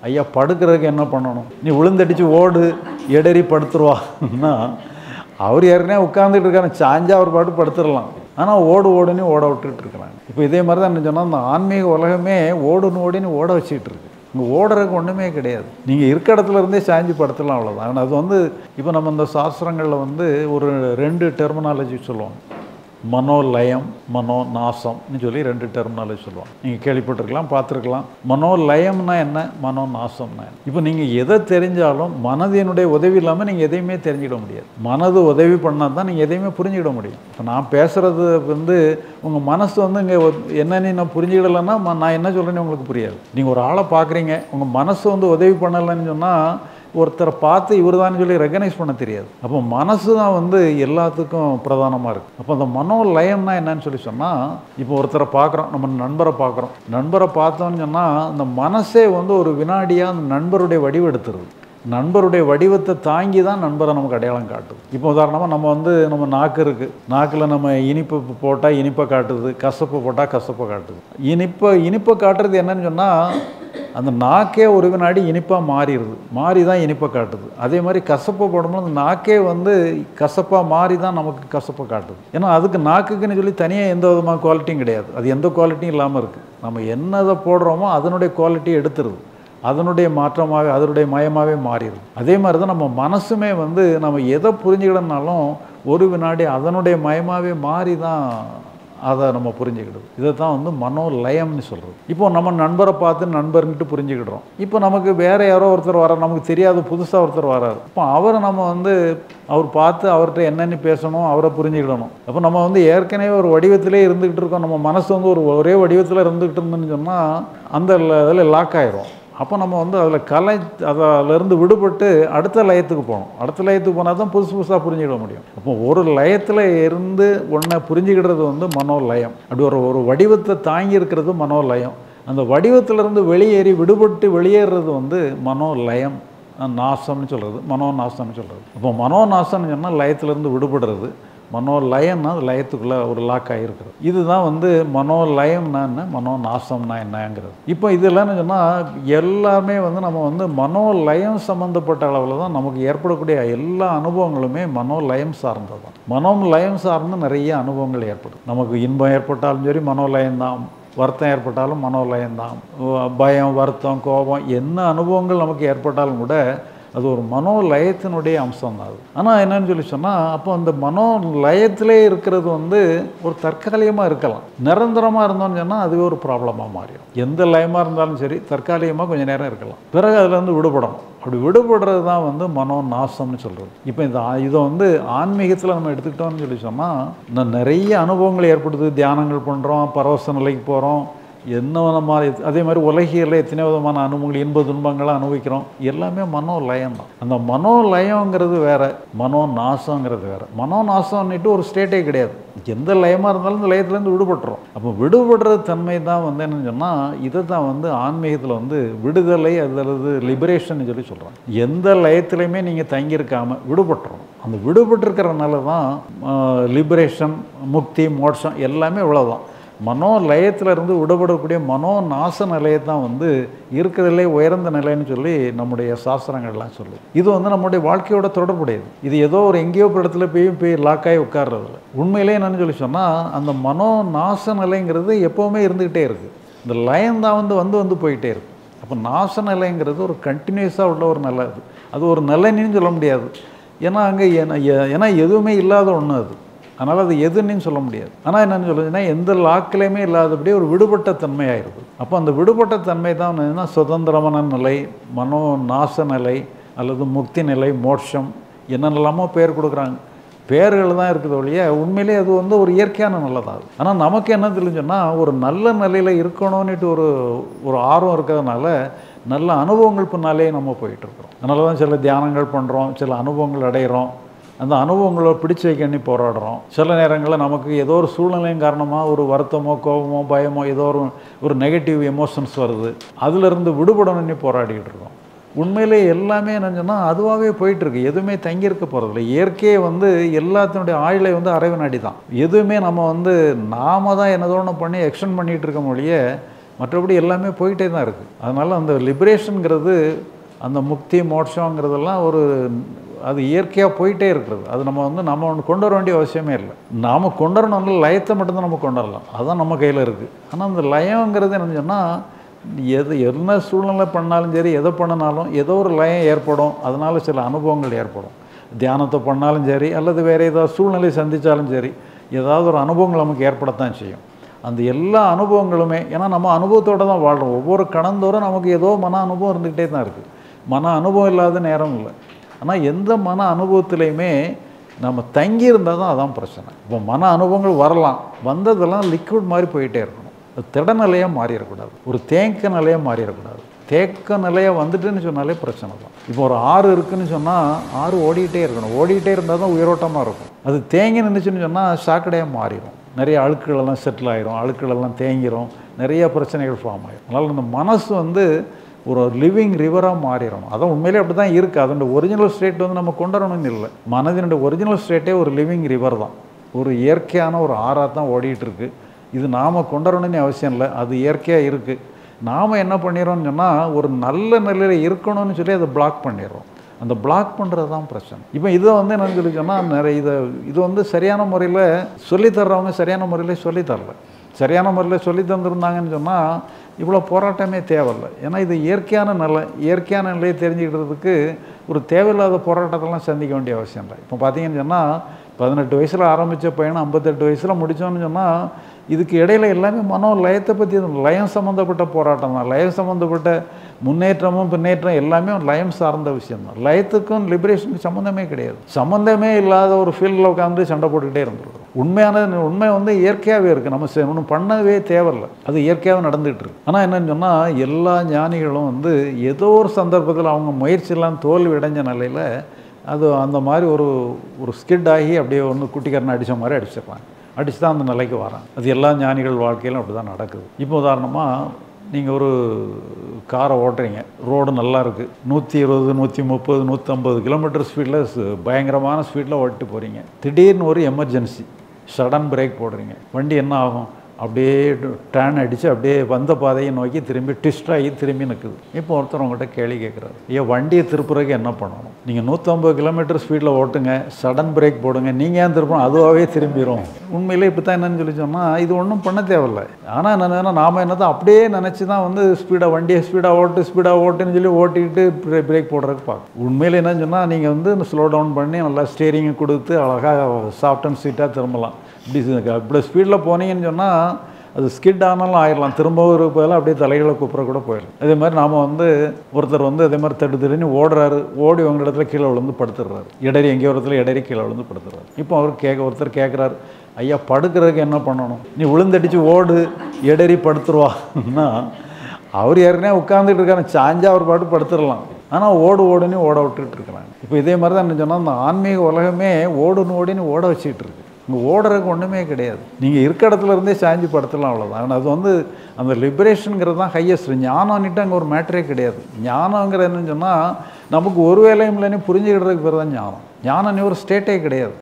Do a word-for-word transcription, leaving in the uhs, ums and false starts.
ஐயா படுக்கிறதுக்கு என்ன பண்ணணும், நீ விழுந்தடிச்சு ஓடு எடறி படுத்துருவான்னா அவர் ஏற்கனவே உட்காந்துட்டு இருக்காரு, சாஞ்சா அவர் பாட்டு படுத்துடலாம். ஆனால் ஓடு ஓடுன்னு ஓட விட்டுட்டு இருக்கிறாங்க. இப்போ இதே மாதிரி தான் என்ன சொன்னால், அந்த ஆன்மீக உலகமே ஓடுன்னு ஓடின்னு ஓட வச்சுக்கிட்டு இருக்கு. இங்கே ஓடுறதுக்கு ஒன்றுமே கிடையாது. நீங்கள் இருக்க இடத்துல இருந்தே சாஞ்சி படுத்தலாம், அவ்வளோதான். ஆனால் அது வந்து இப்போ நம்ம இந்த சாஸ்திரங்களில் வந்து ஒரு ரெண்டு டெர்மினாலஜி சொல்லுவோம். மனோலயம், மனோ நாசம்னு சொல்லி ரெண்டு டெர்மினாலஜி சொல்லுவாங்க. நீங்கள் கேள்விப்பட்டிருக்கலாம், பார்த்துருக்கலாம். மனோலயம்னா என்ன, மனோ நாசம்னா என்ன. இப்போ நீங்கள் எதை தெரிஞ்சாலும் மனதினுடைய உதவி இல்லாமல் நீங்கள் எதையுமே தெரிஞ்சிட முடியாது. மனது உதவி பண்ணால் தான் நீங்கள் எதையுமே புரிஞ்சிட முடியும். இப்போ நான் பேசுகிறது வந்து உங்கள் மனசு வந்து இங்கே என்னன்னு நான் புரிஞ்சிடலைன்னா நான் என்ன சொல்கிறேன்னு உங்களுக்கு புரியாது. நீங்கள் ஒரு ஆளை பார்க்குறீங்க, உங்கள் மனசு வந்து உதவி பண்ணலைன்னு சொன்னால் ஒருத்தரை பார்த்து இவர் தான் சொல்லி ரெகனைஸ் பண்ண தெரியாது. அப்போ மனசு தான் வந்து எல்லாத்துக்கும் பிரதானமாக இருக்குது. அப்போ அந்த மனோலயம்னா என்னன்னு சொல்லி சொன்னால், இப்போ ஒருத்தரை பார்க்குறோம், நம்ம நண்பரை பார்க்குறோம். நண்பரை பார்த்தோன்னு சொன்னால் அந்த மனசே வந்து ஒரு வினாடியாக அந்த நண்பருடைய வடிவம் எடுத்துருது. நண்பருடைய வடிவத்தை தாங்கி தான் நண்பரை நமக்கு அடையாளம் காட்டுது. இப்போ உதாரணமாக நம்ம வந்து நம்ம நாக்கு இருக்குது, நாக்கில் நம்ம இனிப்பு போட்டால் இனிப்பை காட்டுது, கசப்பு போட்டால் கசப்பை காட்டுது. இனிப்பை இனிப்பை காட்டுறது என்னன்னு சொன்னால், அந்த நாக்கே ஒரு வினாடி இனிப்பாக மாறிடுது, மாறி தான் இனிப்பை காட்டுது. அதே மாதிரி கசப்பை போடும்போது அந்த நாக்கே வந்து கசப்பாக மாறி தான் நமக்கு கசப்பை காட்டுது. ஏன்னா அதுக்கு நாக்குக்குன்னு சொல்லி தனியாக எந்த விதமான குவாலிட்டியும் கிடையாது. அது எந்த குவாலிட்டியும் இல்லாமல் இருக்குது. நம்ம என்னதை போடுறோமோ அதனுடைய குவாலிட்டியை எடுத்துருது, அதனுடைய மாற்றமாக அதனுடைய மயமாகவே மாறிடுது. அதே மாதிரி தான் நம்ம மனசுமே வந்து நம்ம எதை புரிஞ்சுக்கிடனாலும் ஒரு வினாடி அதனுடைய மயமாகவே மாறி தான் அதை நம்ம புரிஞ்சுக்கிடுது. இதை தான் வந்து மனோலயம்னு சொல்கிறது. இப்போ நம்ம நண்பரை பார்த்து நண்பர்கிட்ட புரிஞ்சுக்கிடுறோம். இப்போ நமக்கு வேறு யாரோ ஒருத்தர் வர, நமக்கு தெரியாத புதுசாக ஒருத்தர் வராரு. இப்போ அவரை நம்ம வந்து அவர் பார்த்து அவர்கிட்ட என்னென்னு பேசணும், அவரை புரிஞ்சுக்கிடணும். அப்போ நம்ம வந்து ஏற்கனவே ஒரு வடிவத்திலே இருந்துக்கிட்டு இருக்கோம். நம்ம மனசு வந்து ஒரு ஒரே வடிவத்தில் இருந்துக்கிட்டு இருந்தோன்னு சொன்னால் அந்த இதில் லாக் ஆயிரும். அப்போ நம்ம வந்து அதில் கலை அதிலேருந்து விடுபட்டு அடுத்த லயத்துக்கு போகணும். அடுத்த லயத்துக்கு போனால் தான் புதுசு புதுசாக புரிஞ்சுக்கிட முடியும். அப்போ ஒரு லயத்தில் இருந்து ஒன்றை புரிஞ்சுக்கிடுறது வந்து மனோலயம். அப்படி ஒரு ஒரு வடிவத்தை தாங்கி இருக்கிறது மனோலயம். அந்த வடிவத்திலிருந்து வெளியேறி விடுபட்டு வெளியேறது வந்து மனோலயம், நாசம்னு சொல்கிறது, மனோ நாசம்னு சொல்கிறது. அப்போ மனோ நாசம்னு சொன்னால் லயத்திலேருந்து விடுபடுறது. மனோலயம்னா அது லயத்துக்குள்ளே ஒரு லாக் ஆகிருக்கிறது. இதுதான் வந்து மனோலயம்னா என்ன, மனோ நாசம்னா என்னங்கிறது. இப்போ இதெல்லாம்னு சொன்னால் எல்லாமே வந்து நம்ம வந்து மனோலயம் சம்மந்தப்பட்ட அளவில் தான் நமக்கு ஏற்படக்கூடிய எல்லா அனுபவங்களுமே மனோலயம் சார்ந்தது தான். மனோலயம் சார்ந்து நிறைய அனுபவங்கள் ஏற்படும். நமக்கு இன்பம் ஏற்பட்டாலும் சரி மனோலயம்தான், வருத்தம் ஏற்பட்டாலும் மனோலயம்தான், பயம், வருத்தம், கோபம் என்ன அனுபவங்கள் நமக்கு ஏற்பட்டாலும் கூட அது ஒரு மனோலயத்தினுடைய அம்சம் தான் அது. ஆனால் என்னன்னு சொல்லி சொன்னால், அப்போ அந்த மனோலயத்திலே இருக்கிறது வந்து ஒரு தற்காலிகமாக இருக்கலாம். நிரந்தரமாக இருந்தோம்னு சொன்னால் அதுவே ஒரு ப்ராப்ளமாக மாறிடும். எந்த லயமாக இருந்தாலும் சரி தற்காலிகமாக கொஞ்சம் நேரம் இருக்கலாம், பிறகு அதுலேருந்து விடுபடணும். அப்படி விடுபடுறது தான் வந்து மனோ நாசம்னு சொல்கிறது. இப்போ இந்த இதை வந்து ஆன்மீகத்தில் நம்ம எடுத்துக்கிட்டோம்னு சொல்லி சொன்னால் நிறைய அனுபவங்கள் ஏற்படுது. தியானங்கள் பண்ணுறோம், பரவச நிலைக்கு போகிறோம், என்ன மாதிரி அதே மாதிரி உலகியலில் எத்தனை விதமான அனுபவங்கள், இன்ப துன்பங்களை அனுபவிக்கிறோம். எல்லாமே மனோலயம் தான். அந்த மனோலயங்கிறது வேறு, மனோ நாசங்கிறது வேறு. மனோ நாசம்னுட்டு ஒரு ஸ்டேட்டே கிடையாது. எந்த லயமாக இருந்தாலும் இந்த லயத்துலேருந்து விடுபட்டுரும். அப்போ விடுபடுற தன்மை தான் வந்து என்னன்னு சொன்னால், இதை தான் வந்து ஆன்மீகத்தில் வந்து விடுதலை அல்லது லிபரேஷன் சொல்லி சொல்கிறாங்க. எந்த லயத்துலையுமே நீங்கள் தங்கியிருக்காமல் விடுபட்டுரும். அந்த விடுபட்டிருக்கிறதுனால தான் லிபரேஷன், முக்தி, மோட்சம் எல்லாமே இவ்வளோதான். மனோலயத்தில் இருந்து விடுபடக்கூடிய மனோ நாச நிலையை தான் வந்து இருக்கிறதுலே உயர்ந்த நிலைன்னு சொல்லி நம்முடைய சாஸ்திரங்கள்லாம் சொல்லுது. இது வந்து நம்முடைய வாழ்க்கையோட தொடர்புடையது. இது ஏதோ ஒரு எங்கேயோ ஒரு இடத்துல போய் போய் லாக்காகி உட்கார்றதில்ல. உண்மையிலே என்னன்னு சொல்லி சொன்னால், அந்த மனோ நாச நிலைங்கிறது எப்போவுமே இருந்துக்கிட்டே இருக்குது. இந்த லயம் தான் வந்து வந்து வந்து போயிட்டே இருக்குது. அப்போ நாச நிலைங்கிறது ஒரு கண்டினியூஸாக உள்ள ஒரு நிலை. அது அது ஒரு நிலைன்னு சொல்ல முடியாது. ஏன்னா அங்கே ஏன்னா எதுவுமே இல்லாத ஒன்று அது. அதனால் அது எதுன்னு சொல்ல முடியாது. ஆனால் என்னென்னு சொல்லுதுன்னா, எந்த லாக்கிலையுமே இல்லாதபடியே ஒரு விடுபட்ட தன்மையாயிருது. அப்போ அந்த விடுபட்ட தன்மை தான் என்னன்னா சுதந்திரமான நிலை, மனோ நாச நிலை அல்லது முக்தி நிலை, மோட்சம், என்னென்னலாமோ பேர் கொடுக்குறாங்க. பேர்கள் தான் இருக்குது ஒழிய உண்மையிலே அது வந்து ஒரு இயற்கையான நிலை தான். ஆனால் நமக்கு என்ன தெரிஞ்சுன்னா, ஒரு நல்ல நிலையில் இருக்கணும்னுட்டு ஒரு ஒரு ஆர்வம் இருக்கிறதுனால நல்ல அனுபவங்கள் பின்னாலே நம்ம போயிட்டுருக்குறோம். அதனால தான் சில தியானங்கள் பண்ணுறோம், சில அனுபவங்கள் அடைகிறோம், அந்த அனுபவங்களை பிடிச்சி வைக்கண்ணி போராடுறோம். சில நேரங்களில் நமக்கு ஏதோ ஒரு சூழ்நிலையும் காரணமாக ஒரு வருத்தமோ, கோபமோ, பயமோ, ஏதோ ஒரு ஒரு நெகட்டிவ் எமோஷன்ஸ் வருது, அதிலிருந்து விடுபடணும்னு போராடிக்கிட்டு இருக்கோம். உண்மையிலே எல்லாமே என்னன்னா அதுவாகவே போயிட்டுருக்கு. எதுவுமே தங்கியிருக்க போகிறதில்ல. இயற்கையை வந்து எல்லாத்தினுடைய ஆயுளை வந்து அரை வினாடி தான். எதுவுமே நம்ம வந்து நாம தான் என்னதோ ஒன்று பண்ணி எக்ஸ்டெண்ட் பண்ணிகிட்டு இருக்க மொழியே மற்றபடி எல்லாமே போயிட்டே தான் இருக்குது. அதனால் அந்த லிபரேஷனுங்கிறது, அந்த முக்தி மோட்சங்கிறதெல்லாம் ஒரு அது இயற்கையாக போயிட்டே இருக்கிறது. அது நம்ம வந்து நம்ம ஒன்று கொண்டு வர வேண்டிய அவசியமே இல்லை. நாம் கொண்டு வரணும்னா லயத்தை மட்டும்தான் நம்ம கொண்டு வரலாம். அதுதான் நம்ம கையில் இருக்குது. ஆனால் அந்த லயங்கிறது என்னன்னு சொன்னால், எது என்ன சூழ்நிலை பண்ணாலும் சரி, எதை பண்ணினாலும் ஏதோ ஒரு லயம் ஏற்படும். அதனால் சில அனுபவங்கள் ஏற்படும். தியானத்தை பண்ணாலும் சரி, அல்லது வேறு ஏதாவது சூழ்நிலை சந்தித்தாலும் சரி, ஏதாவது ஒரு அனுபவங்கள் நமக்கு ஏற்படத்தான் செய்யும். அந்த எல்லா அனுபவங்களுமே, ஏன்னா நம்ம அனுபவத்தோடு தான் வாழ்கிறோம். ஒவ்வொரு கணந்தோறும் நமக்கு ஏதோ மன அனுபவம் இருந்துக்கிட்டே தான் இருக்குது. மன அனுபவம் இல்லாத நேரம் இல்லை. ஆனால் எந்த மன அனுபவத்துலேயுமே நம்ம தங்கி இருந்தால் தான் அதான் பிரச்சனை. இப்போ மன அனுபவங்கள் வரலாம், வந்ததெல்லாம் லிக்விட் மாதிரி போயிட்டே இருக்கணும். அது திடநிலையாக மாறிடக்கூடாது, ஒரு தேக்க நிலையாக மாறிடக்கூடாது. தேக்க நிலையாக வந்துட்டுன்னு சொன்னாலே பிரச்சனை தான். இப்போ ஒரு ஆறு இருக்குதுன்னு சொன்னால் ஆறு ஓடிக்கிட்டே இருக்கணும். ஓடிக்கிட்டே இருந்தால் தான் உயிரோட்டமாக இருக்கும். அது தேங்கி நின்றுச்சுன்னு சொன்னால் சாக்கடையாக மாறிடும். நிறைய அழுக்குகளெல்லாம் செட்டில் ஆகிரும், அழுக்குகளெல்லாம் தேங்கிரும், நிறைய பிரச்சனைகள் ஃபார்ம் ஆகிடும். அதனால் இந்த மனசு வந்து ஒரு லிவிங் ரிவராக மாறிடணும். அதான் உண்மையிலே அப்படி தான் இருக்குது. அதோட ஒரிஜினல் ஸ்டேட் வந்து நம்ம கொண்டு வரணும்னு இல்லை. மனதினுடைய ஒரிஜினல் ஸ்டேட்டே ஒரு லிவிங் ரிவர் தான், ஒரு இயற்கையான ஒரு ஆறாக தான் ஓடிட்டுருக்கு. இது நாம் கொண்டு வரணும்னு அவசியம் இல்லை, அது இயற்கையாக இருக்குது. நாம் என்ன பண்ணிடுறோம்னு சொன்னால், ஒரு நல்ல நிலையில் இருக்கணும்னு சொல்லி அதை பிளாக் பண்ணிடுறோம். அந்த பிளாக் பண்ணுறது தான் பிரச்சனை. இப்போ இதை வந்து என்னன்னு சொல்லி சொன்னால், நிறைய இதை இது வந்து சரியான முறையில் சொல்லித்தர்றவங்க சரியான முறையில் சொல்லித்தரல. சரியான முறையில் சொல்லி தந்துருந்தாங்கன்னு சொன்னால் இவ்வளோ போராட்டமே தேவையில்லை. ஏன்னா இது இயற்கையான நிலை. இயற்கையான நிலையை தெரிஞ்சுக்கிறதுக்கு ஒரு தேவையில்லாத போராட்டத்தெல்லாம் சந்திக்க வேண்டிய அவசியம் இல்லை. இப்போ பார்த்தீங்கன்னு சொன்னால், பதினெட்டு வயசில் ஆரம்பித்த பையனை ஐம்பத்தெட்டு வயசில் முடித்தோன்னு சொன்னால், இதுக்கு இடையில எல்லாமே மனோ லயத்தை பற்றி, லயம் சம்மந்தப்பட்ட போராட்டம் தான். லயம் சம்மந்தப்பட்ட முன்னேற்றமும் பின்னேற்றம் எல்லாமே லயம் சார்ந்த விஷயம்தான். லயத்துக்கும் லிபரேஷனுக்கும் சம்மந்தமே கிடையாது. சம்மந்தமே இல்லாத ஒரு ஃபீல்டில் உட்காந்து சண்டை போட்டுக்கிட்டே இருந்துருக்கும். உண்மையான உண்மை வந்து இயற்கையாகவே இருக்குது. நம்ம ஒன்றும் பண்ணவே தேவையில்லை, அது இயற்கையாகவே நடந்துகிட்டு இருக்கு. ஆனால் என்னன்னு சொன்னால், எல்லா ஞானிகளும் வந்து ஏதோ ஒரு சந்தர்ப்பத்தில் அவங்க முயற்சியெல்லாம் தோல்வி அடைஞ்ச நிலையில் அது அந்த மாதிரி ஒரு ஒரு ஸ்கிட் ஆகி அப்படியே ஒன்று குட்டிக்காரனை அடித்த மாதிரி அடிச்சிடறாங்க. அடித்து தான் அந்த நிலைக்கு வராங்க. அது எல்லா ஞானிகள் வாழ்க்கையிலும் அப்படி தான் நடக்குது. இப்போ உதாரணமாக நீங்கள் ஒரு காரை ஓட்டுறீங்க, ரோடு நல்லா இருக்குது, நூற்றி இருபது நூற்றி முப்பது நூற்றம்பது கிலோமீட்டர் ஸ்பீடில் பயங்கரமான ஸ்பீடில் ஓட்டிட்டு போகிறீங்க. திடீர்னு ஒரு எமர்ஜென்சி, சடன் பிரேக் போடுறீங்க. வண்டி என்ன ஆகும்? அப்படியே டேர்ன் அடித்து அப்படியே வந்த பாதையை நோக்கி திரும்பி ட்விஸ்ட் ஆகி திரும்பி நிற்குது. இப்போ ஒருத்தர் உங்கள்கிட்ட கேள்வி கேட்குறாரு, ஏன் வண்டியை திருப்புறதுக்கு என்ன பண்ணணும்? நீங்கள் நூற்றம்பது கிலோமீட்டர் ஸ்பீடில் ஓட்டுங்க, சடன் பிரேக் போடுங்க, நீங்கள் ஏன் திருப்பணும்? அதுவாகவே திரும்பிடும். உண்மையிலே இப்போ தான் என்னன்னு சொல்லி சொன்னால், இது ஒன்றும் பண்ண தேவையில்லை. ஆனால் என்னென்னா, நாம் என்ன தான் அப்படியே நினச்சி தான் வந்து ஸ்பீடாக வண்டியை ஸ்பீடாக ஓட்டு ஸ்பீடாக ஓட்டுன்னு சொல்லி ஓட்டிக்கிட்டு பிரேக் போடுறதுக்கு பார்க்கும். உண்மையில் என்னன்னு சொன்னால், நீங்கள் வந்து ஸ்லோ டவுன் பண்ணி நல்லா ஸ்டேரிங்கை கொடுத்து அழகாக சாஃப்ட் அண்ட் ஸ்வீட்டாக திரும்பலாம். இப்படி இப்படி ஸ்பீடில் போனீங்கன்னு சொன்னால் அது ஸ்கிட் ஆனாலும் ஆயிடலாம். திரும்ப ஒரு பதிலாக அப்படியே தலைகளை கூப்பிட கூட போயிடலாம். அதே மாதிரி நாம் வந்து ஒருத்தர் வந்து அதே மாதிரி தட்டு தடுன்னு ஓடுறாரு, ஓடி உங்கள் இடத்துல கீழே விழுந்து படுத்துடுறாரு, இடறி எங்கேயோ இடத்துல இடறி கீழே விழுந்து படுத்துடுறாரு. இப்போ அவர் கேட்க ஒருத்தர் கேட்குறாரு, ஐயா படுக்கிறதுக்கு என்ன பண்ணணும்? நீ விழுந்தடிச்சு ஓடு, இடறி படுத்துருவான்னா அவர் ஏற்கனவே உட்காந்துட்டு இருக்காரு, சாஞ்சா அவர் பாட்டு படுத்துடலாம். ஆனால் ஓடு ஓடுன்னு ஓட விட்டுட்டு இருக்கிறாங்க. இப்போ இதே மாதிரி தான் என்ன சொன்னால், அந்த ஆன்மீக உலகமே ஓடுன்னு ஓடின்னு ஓட வச்சுக்கிட்டு இருக்கு. இங்கே ஓடுறதுக்கு ஒன்றுமே கிடையாது. நீங்கள் இருக்க இடத்துல இருந்தே சாஞ்சி படுத்தலாம், அவ்வளோதான். ஆனால் அது வந்து அந்த லிபரேஷனுங்கிறது தான் ஹையஸ்ட். ஞானம்னுட்டு அங்கே ஒரு மேட்டரே கிடையாது. ஞானங்கிறது என்னன்னு சொன்னால், நமக்கு ஒரு வேலையும் இல்லைன்னு புரிஞ்சுக்கிடுறதுக்கு பேர் தான் ஞானம். ஞானம் ஒரு ஸ்டேட்டே கிடையாது.